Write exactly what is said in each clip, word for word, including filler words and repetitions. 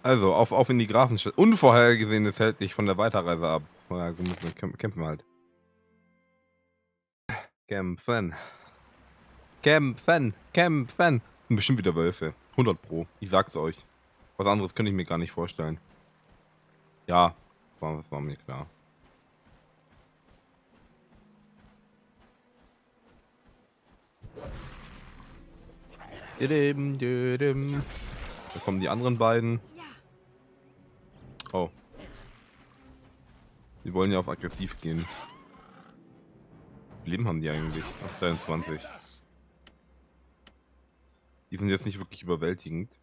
Also, auf, auf in die Grafenstadt. Unvorhergesehenes hält dich von der Weiterreise ab. Ja, gut, wir kämpfen wir halt. Kämpfen. Kämpfen. Kämpfen. Und bestimmt wieder Wölfe. hundert Pro. Ich sag's euch. Was anderes könnte ich mir gar nicht vorstellen. Ja, war, das war mir klar. Da kommen die anderen beiden. Oh. Die wollen ja auf aggressiv gehen. Wie Leben haben die eigentlich? Ach, dreiundzwanzig. Die sind jetzt nicht wirklich überwältigend.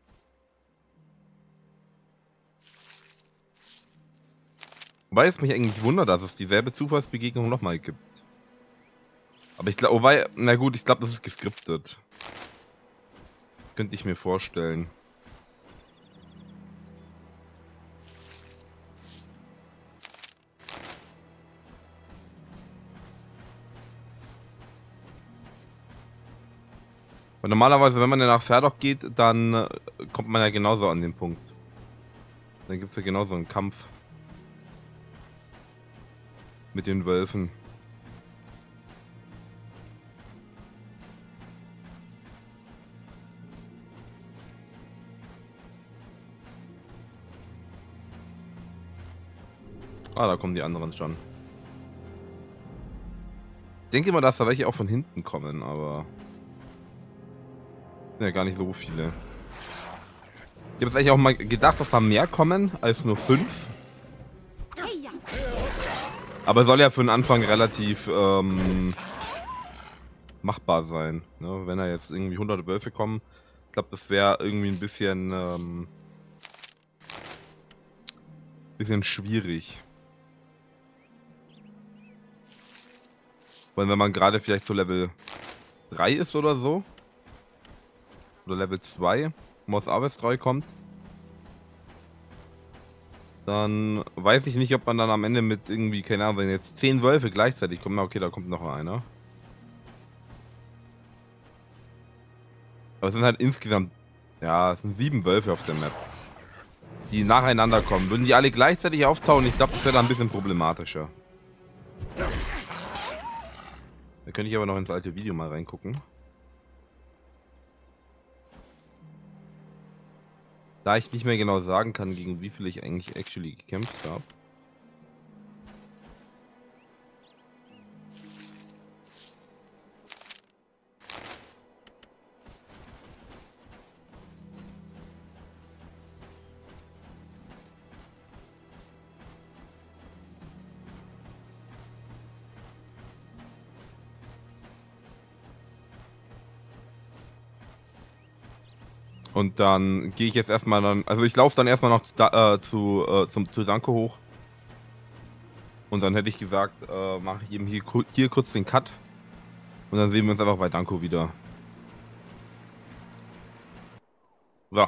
Wobei es mich eigentlich wundert, dass es dieselbe Zufallsbegegnung nochmal gibt. Aber ich glaube, wobei, na gut, ich glaube, das ist geskriptet. Könnte ich mir vorstellen. Und normalerweise, wenn man ja nach Ferdok geht, dann äh, kommt man ja genauso an den Punkt. Dann gibt es ja genauso einen Kampf. Mit den Wölfen. Ah, da kommen die anderen schon. Ich denke mal, dass da welche auch von hinten kommen, aber... Ja, gar nicht so viele. Ich habe jetzt eigentlich auch mal gedacht, dass da mehr kommen als nur fünf. Aber soll ja für den Anfang relativ ähm, machbar sein. Ne? Wenn da jetzt irgendwie hundert Wölfe kommen, ich glaube, das wäre irgendwie ein bisschen, ähm, bisschen schwierig. Weil wenn man gerade vielleicht so Level drei ist oder so, oder Level zwei, wo aus Avestreu kommt, dann weiß ich nicht, ob man dann am Ende mit irgendwie, keine Ahnung, wenn jetzt zehn Wölfe gleichzeitig kommen, na okay, da kommt noch einer. Aber es sind halt insgesamt, ja, es sind sieben Wölfe auf der Map, die nacheinander kommen. Würden die alle gleichzeitig auftauchen, ich glaube, das wäre dann ein bisschen problematischer. Da könnte ich aber noch ins alte Video mal reingucken. Da ich nicht mehr genau sagen kann, gegen wie viel ich eigentlich actually gekämpft habe. Und dann gehe ich jetzt erstmal dann, also ich laufe dann erstmal noch zu, äh, zu, äh, zum, zu Danko hoch. Und dann hätte ich gesagt, äh, mache ich eben hier, hier kurz den Cut. Und dann sehen wir uns einfach bei Danko wieder. So.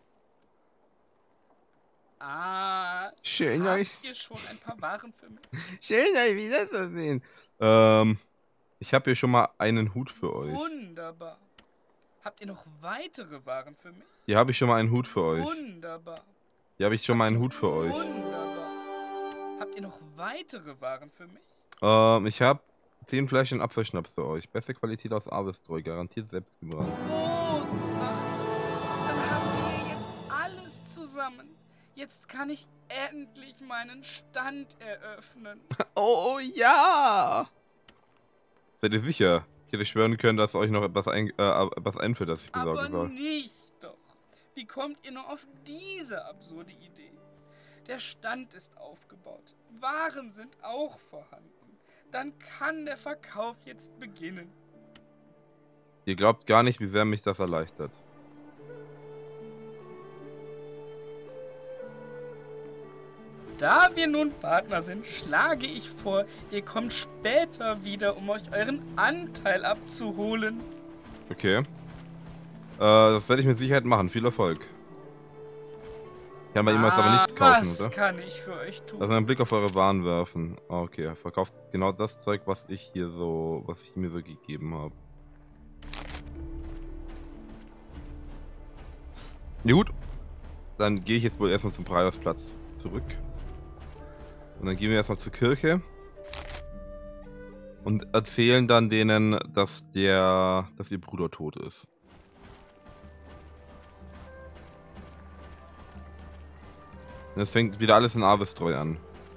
Ah, schön, habt euch. ihr schon ein paar Waren für mich? Schön, euch wiederzusehen. Ähm, ich habe hier schon mal einen Hut für euch. Wunderbar. Habt ihr noch weitere Waren für mich? Hier habe ich schon mal einen Hut für euch. Wunderbar. Hier habe ich schon Habt mal ihr einen noch- Hut für euch. Wunderbar. Habt ihr noch weitere Waren für mich? Ähm, ich habe zehn Flaschen Apfelschnaps für euch. Beste Qualität aus Avestreu, garantiert selbst gebrannt. Großartig. Dann haben wir jetzt alles zusammen. Jetzt kann ich endlich meinen Stand eröffnen. Oh ja! Seid ihr sicher? Ich hätte schwören können, dass euch noch etwas, ein, äh, etwas einfällt, das ich besorgen Aber soll. nicht doch. Wie kommt ihr nur auf diese absurde Idee? Der Stand ist aufgebaut. Waren sind auch vorhanden. Dann kann der Verkauf jetzt beginnen. Ihr glaubt gar nicht, wie sehr mich das erleichtert. Da wir nun Partner sind, schlage ich vor, ihr kommt später wieder, um euch euren Anteil abzuholen. Okay. Äh, das werde ich mit Sicherheit machen. Viel Erfolg. Ich kann bei ihm jetzt aber nichts kaufen, was oder? kann ich für euch tun? Lass mal einen Blick auf eure Waren werfen. Ah, okay, er verkauft genau das Zeug, was ich hier so, was ich mir so gegeben habe. Ja gut. dann gehe ich jetzt wohl erstmal zum Priosplatz zurück. Und dann gehen wir erstmal zur Kirche. Und erzählen dann denen, dass der, dass ihr Bruder tot ist. Und es fängt wieder alles in Avistreu an.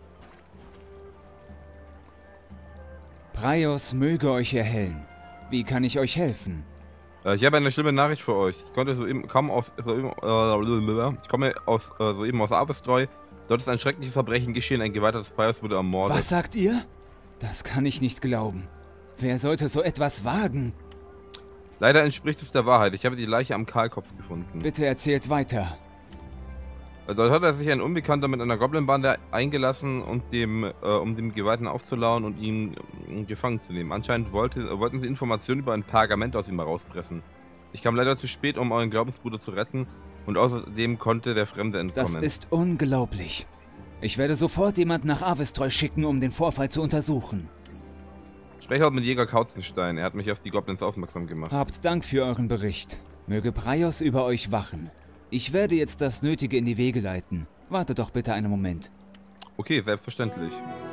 Praios möge euch erhellen. Wie kann ich euch helfen? Äh, ich habe eine schlimme Nachricht für euch. Ich konnte soeben kaum aus, soeben, äh, ich komme aus äh, soeben aus Avistreu. Dort ist ein schreckliches Verbrechen geschehen. Ein Geweihter des Praios wurde ermordet. Was sagt ihr? Das kann ich nicht glauben. Wer sollte so etwas wagen? Leider entspricht es der Wahrheit. Ich habe die Leiche am Kahlkopf gefunden. Bitte erzählt weiter. Dort hat er sich ein Unbekannter mit einer Goblin-Bande eingelassen, um dem, äh, um dem Geweihten aufzulauern und ihn äh, gefangen zu nehmen. Anscheinend wollte, wollten sie Informationen über ein Pergament aus ihm herauspressen. Ich kam leider zu spät, um euren Glaubensbruder zu retten, und außerdem konnte der Fremde entkommen. Das ist unglaublich. Ich werde sofort jemanden nach Avistreu schicken, um den Vorfall zu untersuchen. Spreche auch mit Jäger Kautzenstein. Er hat mich auf die Goblins aufmerksam gemacht. Habt Dank für euren Bericht. Möge Praios über euch wachen. Ich werde jetzt das Nötige in die Wege leiten. Warte doch bitte einen Moment. Okay, selbstverständlich.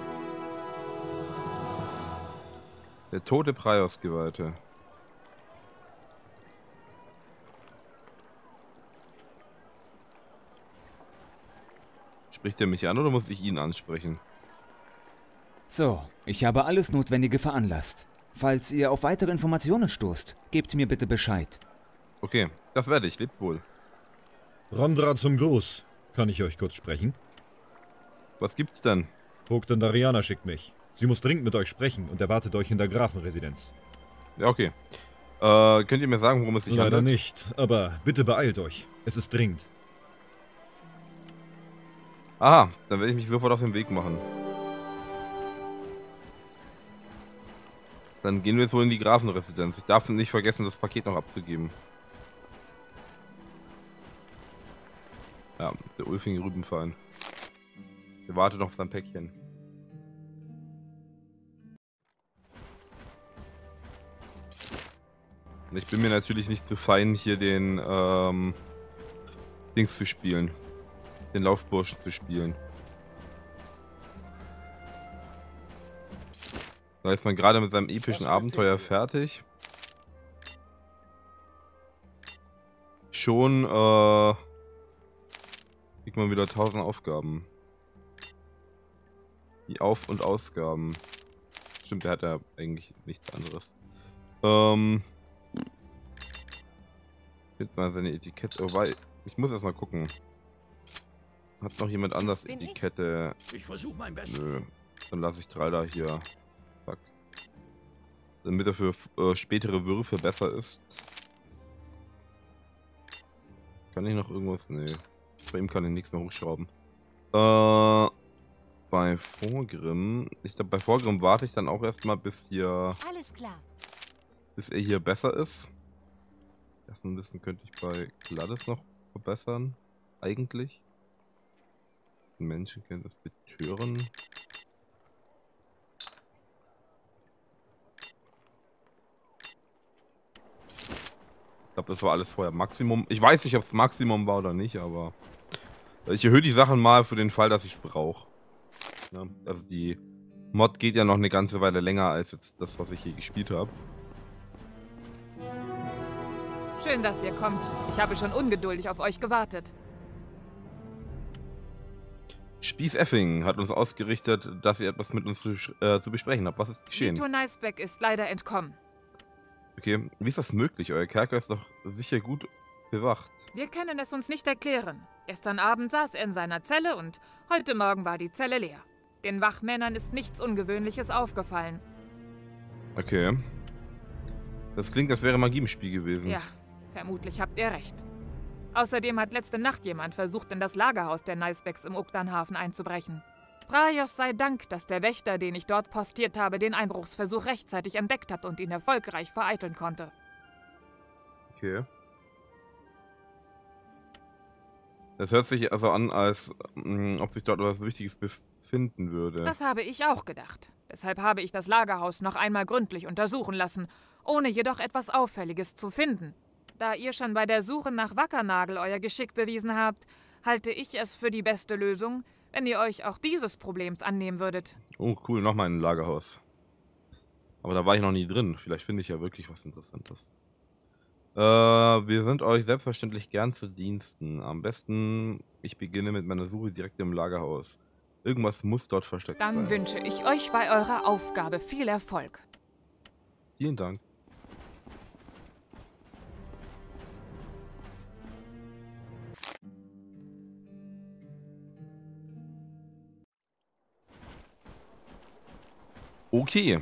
Der tote Praios-Geweihte. Spricht er mich an oder muss ich ihn ansprechen? So, ich habe alles Notwendige veranlasst. Falls ihr auf weitere Informationen stoßt, gebt mir bitte Bescheid. Okay, das werde ich. Lebt wohl. Rondra zum Gruß. Kann ich euch kurz sprechen? Was gibt's denn? Vogtin Dariana schickt mich. Sie muss dringend mit euch sprechen und erwartet euch in der Grafenresidenz. Ja, okay. Äh, könnt ihr mir sagen, worum es sich Leider handelt? nicht, aber bitte beeilt euch. Es ist dringend. Aha, dann werde ich mich sofort auf den Weg machen. Dann gehen wir jetzt wohl in die Grafenresidenz. Ich darf nicht vergessen, das Paket noch abzugeben. Ja, der Ulfing Rübenfein. Der wartet noch auf sein Päckchen. Und ich bin mir natürlich nicht zu fein, hier den ähm, Dings zu spielen. Den Laufburschen zu spielen. Da ist man gerade mit seinem epischen Abenteuer fertig. Schon äh, kriegt man wieder tausend Aufgaben. Die Auf- und Ausgaben. Stimmt, der hat ja eigentlich nichts anderes. Ähm. Findet mal seine Etikette. Oh, weil ich muss erst mal gucken. Hat noch jemand anders Etikette? Ich, ich versuche mein Bestes. Nö. Dann lasse ich drei da hier. Zack. Damit er für äh, spätere Würfe besser ist. Kann ich noch irgendwas? Nee. Bei ihm kann ich nichts mehr hochschrauben. Äh. Bei Vorgrim. Ich glaube, bei Vorgrim warte ich dann auch erstmal, bis hier. Alles klar. Bis er hier besser ist. Erstmal Wissen könnte ich bei Gladys noch verbessern. Eigentlich. Menschenkenntnis betören. Ich glaube, das war alles vorher Maximum. Ich weiß nicht, ob es Maximum war oder nicht, aber ich erhöhe die Sachen mal für den Fall, dass ich es brauche. Ja, also die Mod geht ja noch eine ganze Weile länger als jetzt das, was ich hier gespielt habe. Schön, dass ihr kommt. Ich habe schon ungeduldig auf euch gewartet. Spieß Effing hat uns ausgerichtet, dass ihr etwas mit uns zu, äh, zu besprechen habt. Was ist geschehen? Vito Niceback ist leider entkommen. Okay, wie ist das möglich? Euer Kerker ist doch sicher gut bewacht. Wir können es uns nicht erklären. Gestern Abend saß er in seiner Zelle und heute Morgen war die Zelle leer. Den Wachmännern ist nichts Ungewöhnliches aufgefallen. Okay. Das klingt, als wäre Magie im Spiel gewesen. Ja, vermutlich habt ihr recht. Außerdem hat letzte Nacht jemand versucht, in das Lagerhaus der Nicebacks im Uktanhafen einzubrechen. Praios sei Dank, dass der Wächter, den ich dort postiert habe, den Einbruchsversuch rechtzeitig entdeckt hat und ihn erfolgreich vereiteln konnte. Okay. Das hört sich also an, als mh, ob sich dort etwas Wichtiges befinden würde. Das habe ich auch gedacht. Deshalb habe ich das Lagerhaus noch einmal gründlich untersuchen lassen, ohne jedoch etwas Auffälliges zu finden. Da ihr schon bei der Suche nach Wackernagel euer Geschick bewiesen habt, halte ich es für die beste Lösung, wenn ihr euch auch dieses Problems annehmen würdet. Oh, cool, nochmal ein Lagerhaus. Aber da war ich noch nie drin. Vielleicht finde ich ja wirklich was Interessantes. Äh, wir sind euch selbstverständlich gern zu Diensten. Am besten, ich beginne mit meiner Suche direkt im Lagerhaus. Irgendwas muss dort versteckt sein. Dann wünsche ich euch bei eurer Aufgabe viel Erfolg. Vielen Dank. Okay.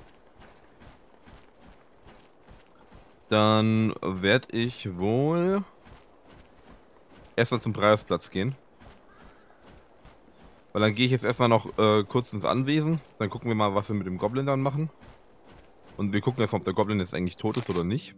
Dann werde ich wohl erstmal zum Preisplatz gehen. Weil dann gehe ich jetzt erstmal noch äh, kurz ins Anwesen. Dann gucken wir mal, was wir mit dem Goblin dann machen. Und wir gucken jetzt, ob der Goblin jetzt eigentlich tot ist oder nicht.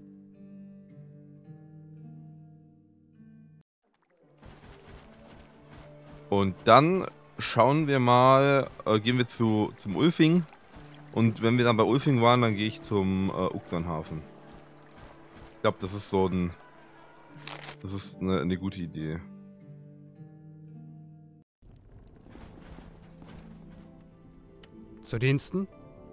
Und dann schauen wir mal, äh, gehen wir zu, zum Ulfing. Und wenn wir dann bei Ulfing waren, dann gehe ich zum äh, Ukternhafen. Ich glaube, das ist so ein... Das ist eine, eine gute Idee. Zu Diensten?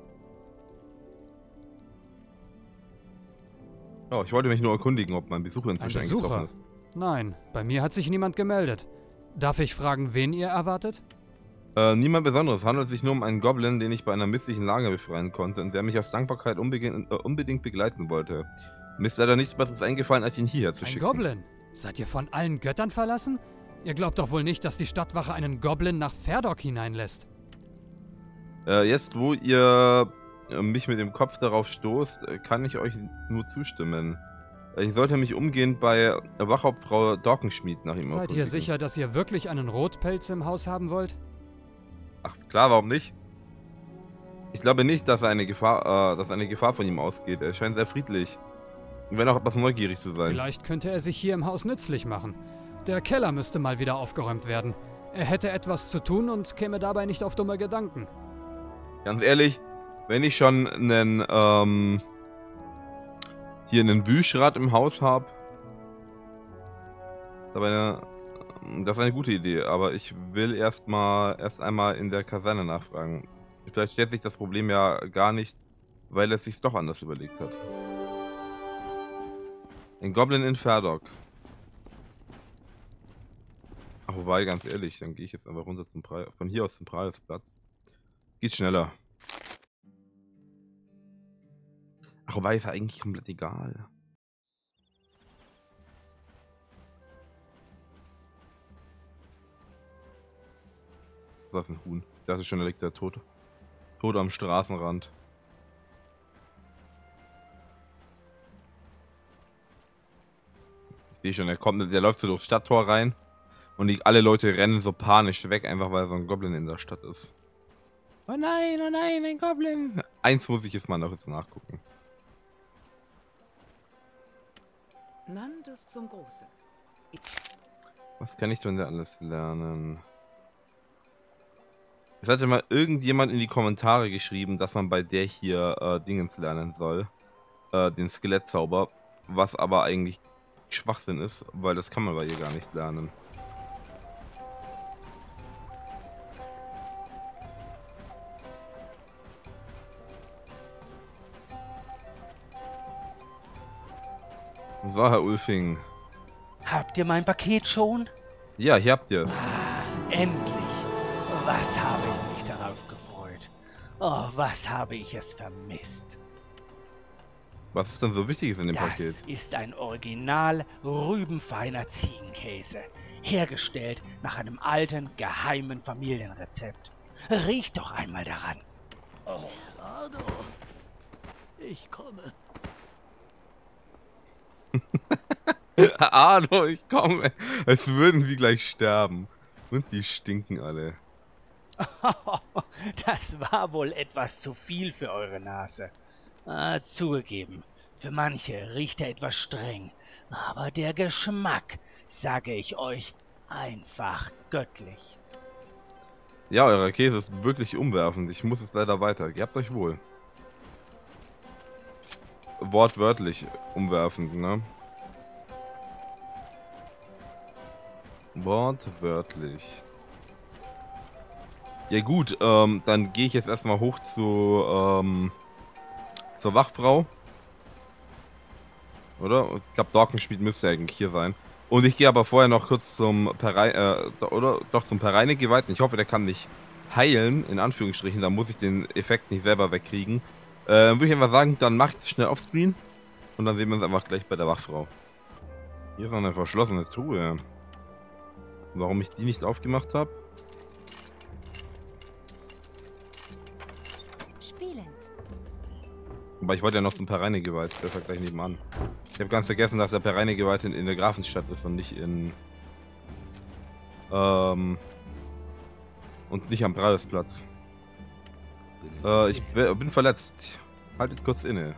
Oh, ich wollte mich nur erkundigen, ob mein Besucher inzwischen Ein Besucher? eingetroffen ist. Nein, bei mir hat sich niemand gemeldet. Darf ich fragen, wen ihr erwartet? Äh, niemand Besonderes. Es handelt sich nur um einen Goblin, den ich bei einer misslichen Lage befreien konnte und der mich aus Dankbarkeit unbedingt, äh, unbedingt begleiten wollte. Mir ist leider nichts Besseres eingefallen, als ihn hierher zu Ein schicken. Goblin? Seid ihr von allen Göttern verlassen? Ihr glaubt doch wohl nicht, dass die Stadtwache einen Goblin nach Ferdok hineinlässt. Äh, jetzt, wo ihr äh, mich mit dem Kopf darauf stoßt, äh, kann ich euch nur zustimmen. Ich sollte mich umgehend bei Wachhauptfrau Dorkenschmied nach ihm Seid erkundigen. ihr sicher, dass ihr wirklich einen Rotpelz im Haus haben wollt? Ach klar, warum nicht? Ich glaube nicht, dass eine Gefahr, äh, dass eine Gefahr von ihm ausgeht. Er scheint sehr friedlich. Und wenn auch etwas neugierig zu sein. Vielleicht könnte er sich hier im Haus nützlich machen. Der Keller müsste mal wieder aufgeräumt werden. Er hätte etwas zu tun und käme dabei nicht auf dumme Gedanken. Ganz ehrlich, wenn ich schon einen, ähm, hier einen Wühlschrat im Haus habe, das ist eine gute Idee, aber ich will erst mal, erst einmal in der Kaserne nachfragen. Vielleicht stellt sich das Problem ja gar nicht, weil es sich doch anders überlegt hat. Ein Goblin in Ferdok. Ach, wobei, ganz ehrlich, dann gehe ich jetzt einfach runter zum Preis, von hier aus zum Preisplatz. Geht schneller. Ach, wobei, ist ja eigentlich komplett egal. Das ist ein Huhn. Das ist schon, da liegt der tot. Tot am Straßenrand. Ich sehe schon, der kommt, der läuft so durchs Stadttor rein. Und die, alle Leute rennen so panisch weg, einfach weil so ein Goblin in der Stadt ist. Oh nein, oh nein, ein Goblin. Eins muss ich jetzt mal noch jetzt nachgucken. Nandus zum Großen. Was kann ich denn da alles lernen? Es hatte mal irgendjemand in die Kommentare geschrieben, dass man bei der hier äh, Dingens lernen soll. Äh, den Skelettzauber. Was aber eigentlich Schwachsinn ist, weil das kann man bei ihr gar nicht lernen. So, Herr Ulfing. Habt ihr mein Paket schon? Ja, hier habt ihr es. Ah, endlich. Was habe ich mich darauf gefreut. Oh, was habe ich es vermisst. Was ist denn so Wichtiges in dem Das Paket? ist ein original rübenfeiner Ziegenkäse. Hergestellt nach einem alten, geheimen Familienrezept. Riecht doch einmal daran. Oh, Ardo. Ich komme. Ardo, ich komme. Als würden wir gleich sterben. Und die stinken alle. Das war wohl etwas zu viel für eure Nase. Ah, zugegeben, für manche riecht er etwas streng. Aber der Geschmack, sage ich euch, einfach göttlich. Ja, euer Käse ist wirklich umwerfend. Ich muss es leider weiter. Ihr habt euch wohl. Wortwörtlich umwerfend, ne? Wortwörtlich. Ja gut, ähm, dann gehe ich jetzt erstmal hoch zu, ähm, zur Wachfrau. Oder? Ich glaube, Dorkenschmied müsste eigentlich hier sein. Und ich gehe aber vorher noch kurz zum Perei äh, oder doch zum Pereine-Geweihten. Ich hoffe, der kann mich heilen, in Anführungsstrichen. Da muss ich den Effekt nicht selber wegkriegen. Äh, würde ich einfach sagen, dann macht es schnell offscreen. Und dann sehen wir uns einfach gleich bei der Wachfrau. Hier ist noch eine verschlossene Truhe. Warum ich die nicht aufgemacht habe? Spielend. Aber ich wollte ja noch zum Pereine-Geweiht. Das war gleich nebenan. Ich habe ganz vergessen, dass der Pereine-Geweiht in, in der Grafenstadt ist und nicht in... Ähm... Und nicht am Brausplatz. Äh, ich bin verletzt. Haltet kurz inne.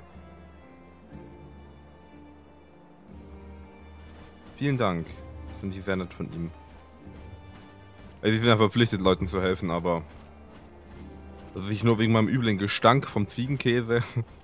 Vielen Dank. Das finde ich sehr nett von ihm. Also, die sind ja verpflichtet, Leuten zu helfen, aber... Also ich nur wegen meinem üblen Gestank vom Ziegenkäse.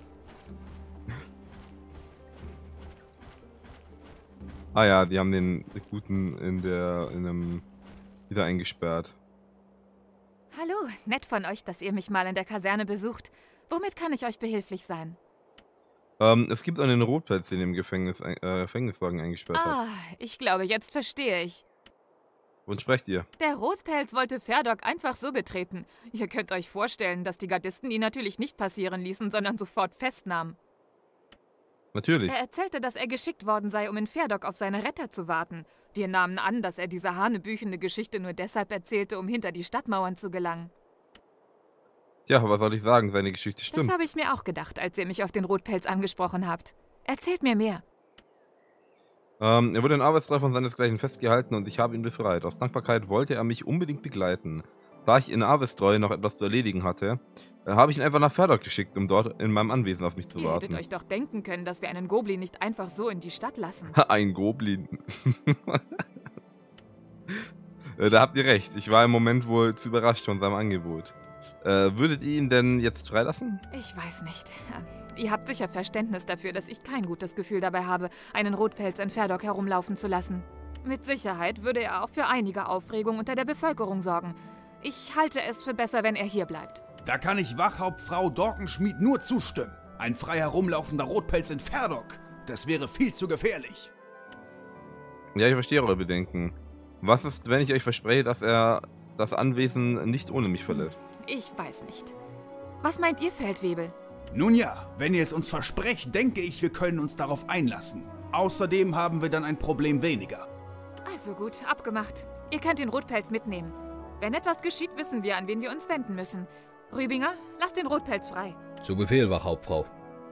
Ah ja, die haben den Guten in der... in einem... wieder eingesperrt. Hallo, nett von euch, dass ihr mich mal in der Kaserne besucht. Womit kann ich euch behilflich sein? Ähm, es gibt einen Rotpelz, den im Gefängnis, äh, Gefängniswagen eingesperrt hat. Ah, ich glaube, jetzt verstehe ich. Wovon sprecht ihr? Der Rotpelz wollte Ferdok einfach so betreten. Ihr könnt euch vorstellen, dass die Gardisten ihn natürlich nicht passieren ließen, sondern sofort festnahmen. Natürlich. Er erzählte, dass er geschickt worden sei, um in Ferdok auf seine Retter zu warten. Wir nahmen an, dass er diese hanebüchende Geschichte nur deshalb erzählte, um hinter die Stadtmauern zu gelangen. Tja, was soll ich sagen? Seine Geschichte stimmt. Das habe ich mir auch gedacht, als ihr mich auf den Rotpelz angesprochen habt. Erzählt mir mehr. Ähm, er wurde in Arbeitstreu von seinesgleichen festgehalten und ich habe ihn befreit. Aus Dankbarkeit wollte er mich unbedingt begleiten. Da ich in Arbeitstreu noch etwas zu erledigen hatte, äh, habe ich ihn einfach nach Ferdok geschickt, um dort in meinem Anwesen auf mich zu Ihr warten. hättet euch doch denken können, dass wir einen Goblin nicht einfach so in die Stadt lassen. Ein Goblin. äh, da habt ihr recht. Ich war im Moment wohl zu überrascht von seinem Angebot. Äh, würdet ihr ihn denn jetzt freilassen? Ich weiß nicht. Ihr habt sicher Verständnis dafür, dass ich kein gutes Gefühl dabei habe, einen Rotpelz in Ferdok herumlaufen zu lassen. Mit Sicherheit würde er auch für einige Aufregung unter der Bevölkerung sorgen. Ich halte es für besser, wenn er hier bleibt. Da kann ich Wachhauptfrau Dorkenschmied nur zustimmen. Ein frei herumlaufender Rotpelz in Ferdok, das wäre viel zu gefährlich. Ja, ich verstehe eure Bedenken. Was ist, wenn ich euch verspreche, dass er das Anwesen nicht ohne mich verlässt? Ich weiß nicht. Was meint ihr, Feldwebel? Nun ja, wenn ihr es uns versprecht, denke ich, wir können uns darauf einlassen. Außerdem haben wir dann ein Problem weniger. Also gut, abgemacht. Ihr könnt den Rotpelz mitnehmen. Wenn etwas geschieht, wissen wir, an wen wir uns wenden müssen. Rübinger, lasst den Rotpelz frei. Zu Befehl, Wachhauptfrau.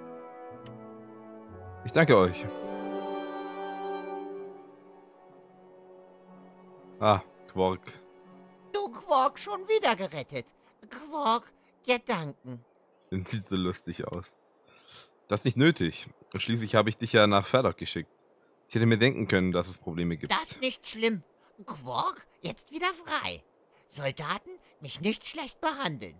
Ich danke euch. Ah, Quark. Du, Quark, schon wieder gerettet. Quark, dir danken. Sieht so lustig aus. Das ist nicht nötig. Schließlich habe ich dich ja nach Ferdok geschickt. Ich hätte mir denken können, dass es Probleme gibt. Das ist nicht schlimm. Quark, jetzt wieder frei. Soldaten, mich nicht schlecht behandeln.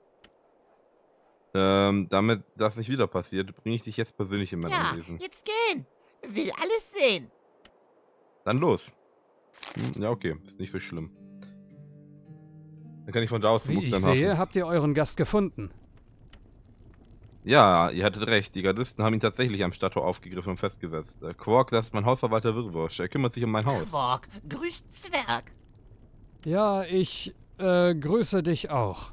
Ähm, damit das nicht wieder passiert, bringe ich dich jetzt persönlich in mein Ja, Anwesen. jetzt gehen. Will alles sehen. Dann los. Hm, ja, okay. Ist nicht so schlimm. Dann kann ich von da aus zum Wie ich Muktanhafen. sehe, habt ihr euren Gast gefunden. Ja, ihr hattet recht. Die Gardisten haben ihn tatsächlich am Stadttor aufgegriffen und festgesetzt. Der Quark, das ist mein Hausverwalter Wirrwursch. Er kümmert sich um mein Haus. Quark, grüßt Zwerg. Ja, ich äh, grüße dich auch.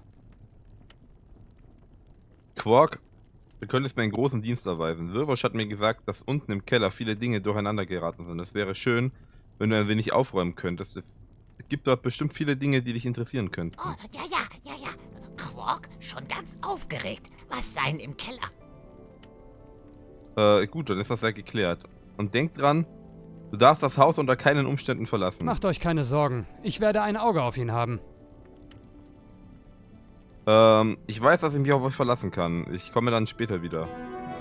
Quark, du könntest mir einen großen Dienst erweisen. Wirrwursch hat mir gesagt, dass unten im Keller viele Dinge durcheinander geraten sind. Es wäre schön, wenn du ein wenig aufräumen könntest. Es gibt dort bestimmt viele Dinge, die dich interessieren könnten. Oh, ja, ja, ja, ja. Quark, schon ganz aufgeregt. Was sein im Keller? Äh, gut, dann ist das ja geklärt. Und denk dran, du darfst das Haus unter keinen Umständen verlassen. Macht euch keine Sorgen. Ich werde ein Auge auf ihn haben. Ähm, ich weiß, dass ich mich auf euch verlassen kann. Ich komme dann später wieder.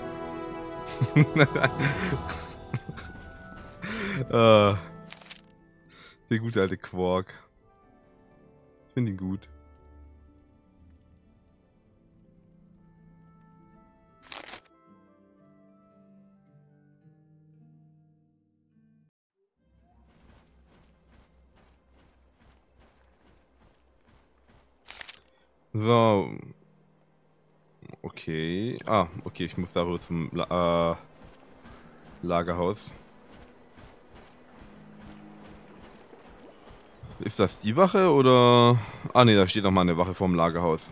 äh, der gute alte Quark. Ich finde ihn gut. So. Okay. Ah, okay, ich muss darüber zum La äh, Lagerhaus. Ist das die Wache oder... Ah ne, da steht noch mal eine Wache vorm Lagerhaus.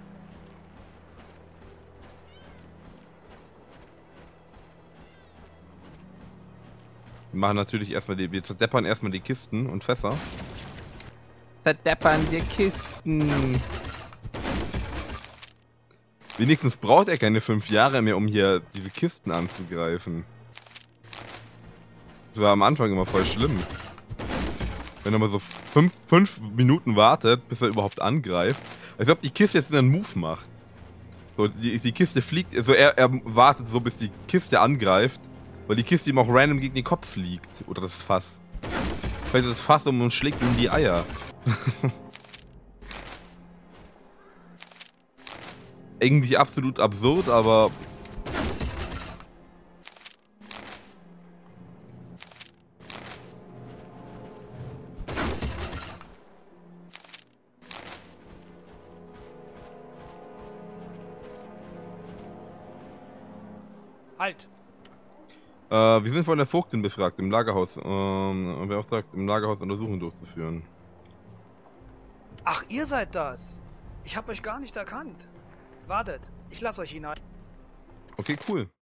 Wir machen natürlich erstmal die... Wir zerdeppern erstmal die Kisten und Fässer. Zerdeppern die Kisten. Wenigstens braucht er keine fünf Jahre mehr, um hier diese Kisten anzugreifen. Das war am Anfang immer voll schlimm. Wenn er mal so fünf, fünf Minuten wartet, bis er überhaupt angreift. Als ob die Kiste jetzt einen Move macht. So, die, die Kiste fliegt, also er, er wartet so, bis die Kiste angreift, weil die Kiste ihm auch random gegen den Kopf fliegt. Oder das Fass. Fällt das Fass um und schlägt ihm die Eier. Eigentlich absolut absurd, aber... Halt! Äh, wir sind von der Vogtin befragt, im Lagerhaus, ähm, beauftragt, im Lagerhaus Untersuchungen durchzuführen. Ach, ihr seid das! Ich hab euch gar nicht erkannt. Wartet, ich lass euch hinein. Okay, cool.